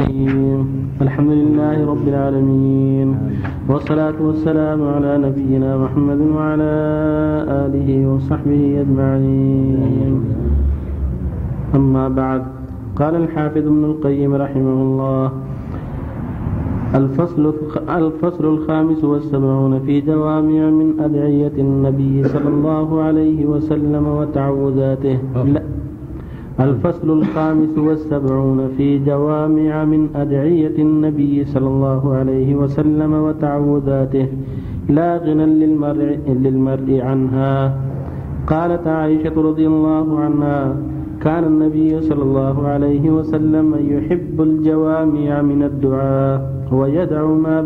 الرحيم. الحمد لله رب العالمين، والصلاة والسلام على نبينا محمد وعلى آله وصحبه أجمعين. أما بعد، قال الحافظ ابن القيم رحمه الله: الفصل 75 في جوامع من أدعية النبي صلى الله عليه وسلم وتعوذاته. الفصل 75 في جوامع من أدعية النبي صلى الله عليه وسلم وتعوذاته لا غنى للمرء عنها. قالت عائشة رضي الله عنها: كان النبي صلى الله عليه وسلم يحب الجوامع من الدعاء ويدع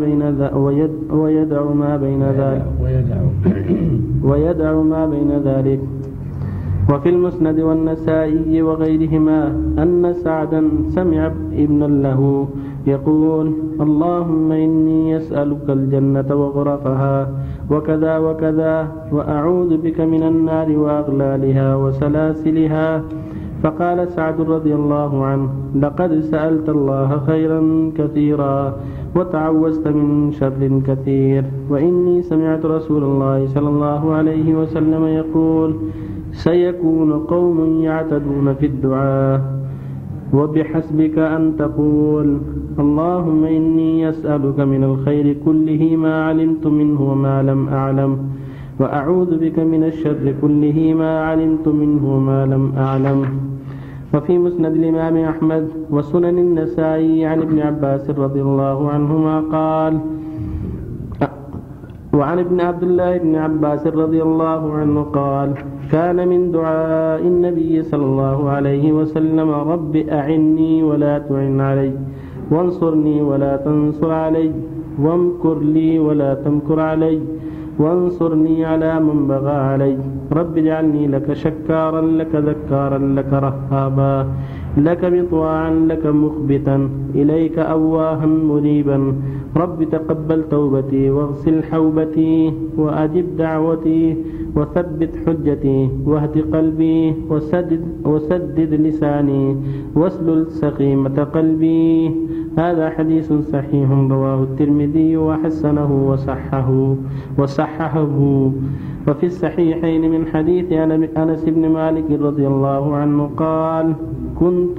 ما بين ذلك. وفي المسند والنسائي وغيرهما أن سعدا سمع ابنا له يقول: اللهم إني أسألك الجنة وغرفها وكذا وكذا، وأعوذ بك من النار وأغلالها وسلاسلها. فقال سعد رضي الله عنه: لقد سألت الله خيرا كثيرا وتعوذت من شر كثير، وإني سمعت رسول الله صلى الله عليه وسلم يقول: سيكون قوم يعتدون في الدعاء، وبحسبك أن تقول: اللهم إني أسألك من الخير كله ما علمت منه وما لم أعلم، وأعوذ بك من الشر كله ما علمت منه وما لم أعلم. وفي مسند الإمام أحمد وسنن النسائي عن ابن عباس رضي الله عنهما قال: وعن ابن عبد الله بن عباس رضي الله عنه قال: كان من دعاء النبي صلى الله عليه وسلم: رب أعني ولا تعن علي، وانصرني ولا تنصر علي، وامكر لي ولا تمكر علي، وانصرني على من بغى علي. رب اجعلني لك شكارا لك ذكارا لك رهابا، لك مطواعا لك مخبتا، إليك أواها منيبا. رب تقبل توبتي واغسل حوبتي وأجب دعوتي وثبت حجتي واهد قلبي وسدد لساني واسلل سقيمة قلبي. هذا حديث صحيح رواه الترمذي وحسنه وصححه. وفي الصحيحين من حديث أنس بن مالك رضي الله عنه قال: كنت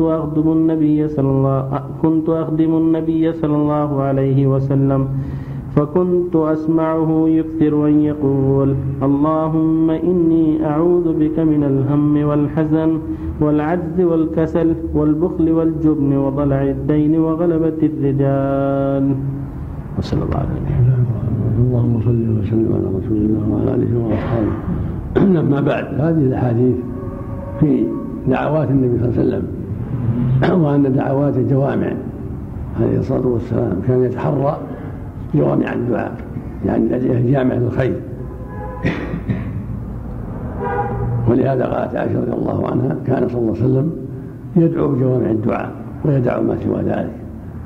أخدم النبي صلى الله عليه وسلم، فكنت أسمعه يكثر أن يقول: اللهم إني أعوذ بك من الهم والحزن والعجز والكسل والبخل والجبن وضلع الدين وغلبة الرجال. وصلى الله عليه وسلم. اللهم صل وسلم على رسول الله وعلى آله وأصحابه. لما بعد، هذه الأحاديث في دعوات النبي صلى الله عليه وسلم، وأن دعوات الجوامع عليه الصلاة والسلام كان يتحرى جوامع الدعاء، يعني جامع الخير. ولهذا قالت عائشة رضي الله عنها: كان صلى الله عليه وسلم يدعو بجوامع الدعاء ويدع ما سوى ذلك،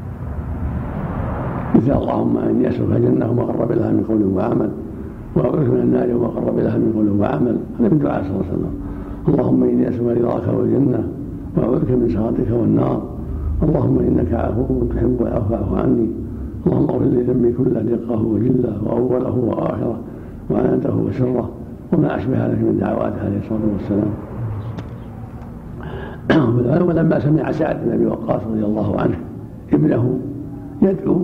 مثل اللهم إني أسألك الجنة وما قرب لها من قول وعمل، وأعوذ من النار وما قرب لها من قول وعمل. هذا من دعاء صلى الله عليه وسلم. اللهم إني أسألك رضاك والجنة وأعوذ بك من سخطك والنار. اللهم إنك عفو تحب العفو فاعف عني. اللهم اغفر لي ذنبي كله دقه وجله وأوله وآخره وعنته وسره، وما أشبه ذلك من دعواته عليه الصلاة والسلام. ولما سمع سعد بن أبي وقاص رضي الله عنه ابنه يدعو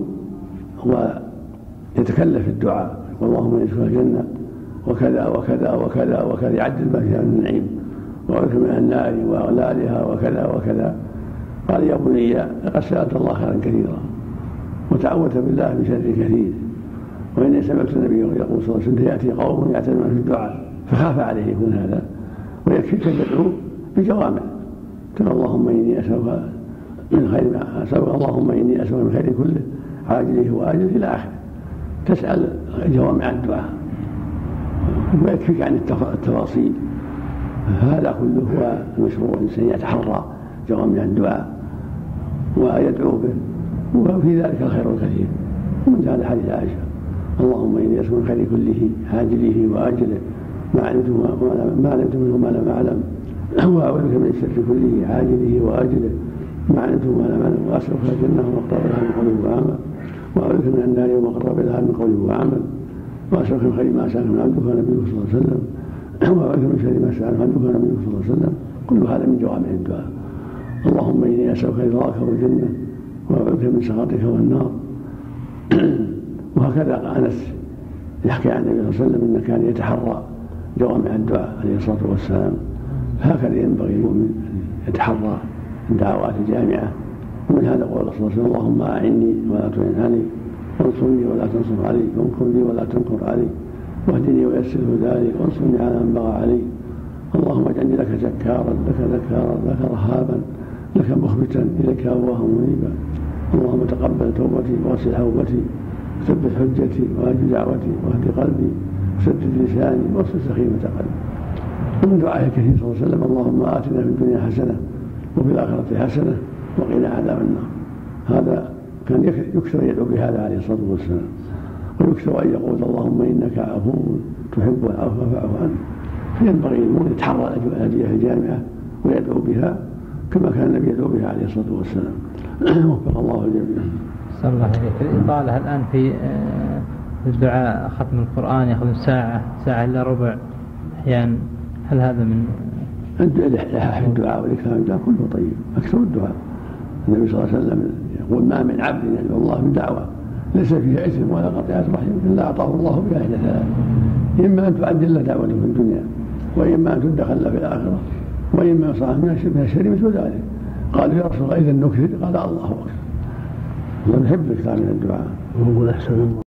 ويتكلف الدعاء: اللهم إني أسألك الجنة وكذا وكذا وكذا وكذا، يعدل ما فيها من النعيم، وأعوذ من النار وأغلالها وكذا وكذا. قال: يا بني لقد سألت الله خيرا كثيرا وتعوذت بالله من شر كثير، وإني سمعت النبي يقول صلى الله عليه وسلم: يأتي قوم يعتدون في الدعاء، فخاف عليه يكون هذا، ويكفيك تدعو بجوامع: اللهم إني أسألك من خير ما أسألك، اللهم إني أسألك من خير كله عاجله وآجله إلى آخره. تسأل جوامع الدعاء ويكفيك عن التفاصيل. هذا كله هو المشروع، الإنسان يتحرى جوامع الدعاء ويدعو به، وفي ذلك الخير الكثير. ومن هذا حديث عائشة: اللهم إني أسألك من خير كله عاجله وآجله ما علمت منه وما لم أعلم، وأعوذ بك من الشر كله عاجله وآجله ما علمت ولا معلم، وأسألك الجنة وما قرب لها من قول وعمل، وأعوذ بك من النار وما قرب لها من قول وعمل، وأسألك من خير ما سألك من عبدك ونبيك صلى الله عليه وسلم، وأعوذ بك من شر ما سألك عبدك ونبيك صلى الله عليه وسلم. كل هذا من جوامع الدعاء. اللهم إني أسألك رضاك والجنة، وأعوذ بك من سخطك والنار. وهكذا أنس يحكي عن النبي صلى الله عليه وسلم أنه كان يتحرى جوامع الدعاء عليه الصلاة والسلام. هكذا ينبغي المؤمن أن يتحرى الدعوات الجامعة. ومن هذا قول صلى الله عليه وسلم: اللهم أعني ولا تعن علي، وانصرني ولا تنصر علي، وامكر لي ولا تمكر علي، واهدني ويسر هداي، وانصرني على من بغى علي. اللهم اجعلني لك ذكارا لك رهابا لك مخبتا اليك اواه منيبا. اللهم تقبل توبتي واغسل حوبتي وثبت حجتي واجب دعوتي واهد قلبي وسدد لساني واصل سخيمة قلبي. ومن دعائه كثير صلى الله عليه وسلم: اللهم آتنا في الدنيا حسنة وفي الآخرة حسنة وقنا عذاب النار. هذا كان يكثر يدعو بهذا عليه الصلاة والسلام، ويكثر أن يقول: اللهم إنك عفو تحب العفو فاعف عني. فينبغي المؤمن يتحرى الأدعية الجامعة ويدعو بها كما كان النبي يدعو بها عليه الصلاة والسلام. وفق الله الجميع. صلى الله عليه وسلم. الإطالة الآن في الدعاء، ختم القرآن يأخذ ساعة إلا ربع أحيانا، هل هذا من الإلحاح في الدعاء والإكثار من الدعاء كله طيب، أكثر الدعاء. النبي صلى الله عليه وسلم يقول: ما من عبد يدعو الله من دعوة ليس فيها إثم ولا قطيعة رحم إلا أعطاه الله بها إحدى ثلاث: إما أن تعدل له دعوته في الدنيا، وإما أن تدخل له في الآخرة، وإما يصلح من الشر مثل ذلك. قالوا: يا رسول الله إذا نكثر؟ قال: الله أكبر. نحب الإكثار من الدعاء.